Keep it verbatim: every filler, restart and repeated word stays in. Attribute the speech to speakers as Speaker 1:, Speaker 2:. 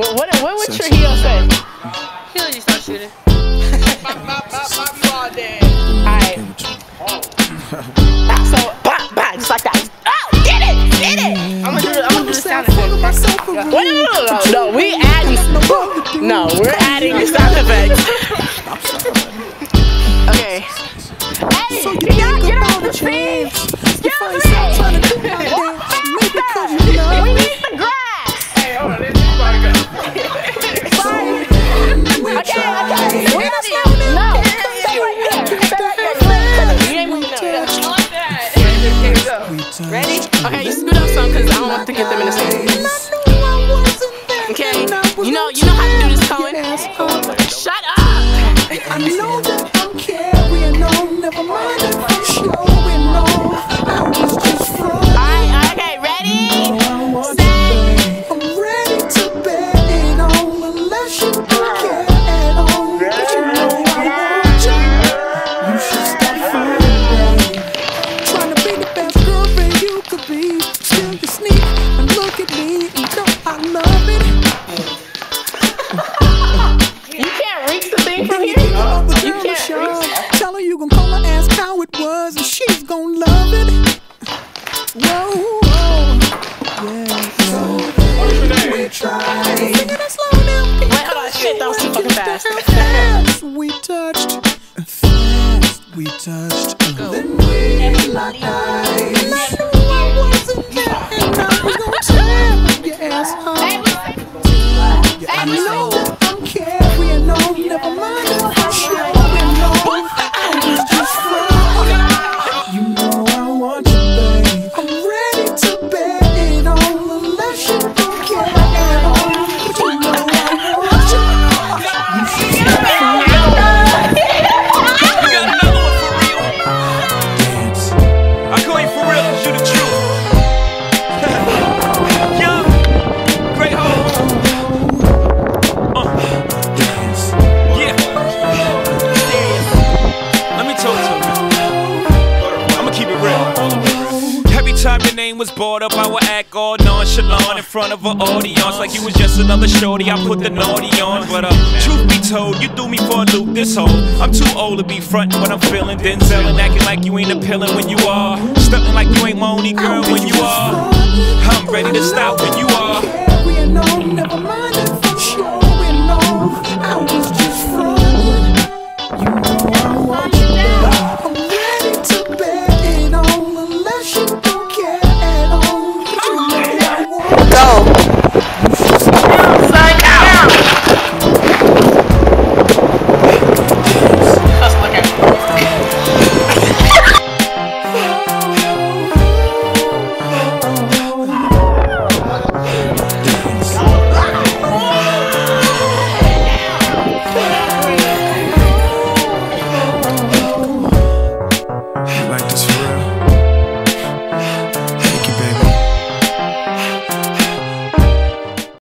Speaker 1: What what, what would Trujillo say?
Speaker 2: He'll just start shooting.
Speaker 1: Alright. So, bah, bah, just like that. Oh, get it! Get it! I'm gonna do the, I'm gonna do the sound effect. Wait, no, no, no, no, no, we adding. No, we're adding the sound effects. Okay. Hey, you gotta get off the tree! Excuse me! Walk faster! We need the grass! Hey, hold on, let's do Okay, okay. Where is it? No, stay right there. Stay right there. You ain't moving up. Here we go. Ready? Okay, you scoot up some because I don't want to get them in the same. Okay, you know, you know how to do this, Cohen. Shut up!
Speaker 3: I know that I'm carrying on, never mind if I'm showing off. I was just from.
Speaker 1: Alright, okay, ready? Say.
Speaker 3: I'm ready to bet it on, unless you don't care at all. But you know I want you. You should stop fighting. Trying to be the best girlfriend you could be. Still you sneak and look at me and go, I love it.
Speaker 1: You can't reach the thing from here? You can't reach it.
Speaker 3: Tell her you gon' call her, ask how it was, and she's gon' love it. Whoa, whoa, yeah, so we tried. Sing it slow now.
Speaker 1: Wait, hold on, shit, that was too fucking fast.
Speaker 3: Fast we touched, fast we touched. Then we locked eyes. I knew I wasn't there, and I was gon' tell your ass home. I know that I'm carrying on, never mind if I'm showing off. I was just from. You know I want you, babe. I'm ready to bet it on, unless you don't care at all. But you know I want you. You should stop fighting.
Speaker 4: We got another one for real. Dance. I call you for real, cause you the truth. Young, great home. Uh. Dance. Yeah. Let me talk to you. I'ma keep it real. Every time your name was brought up, I would act all nonchalant in front of an audience, like you was just another shorty. I put the naughty on, but uh, truth be told, you threw me for a loop this whole. I'm too old to be frontin' when I'm feeling Denzel and acting like you ain't appealing when you are, stuntin' like you ain't my only girl when you are. I'm ready to stop when you are.
Speaker 3: Carrying on, never mind.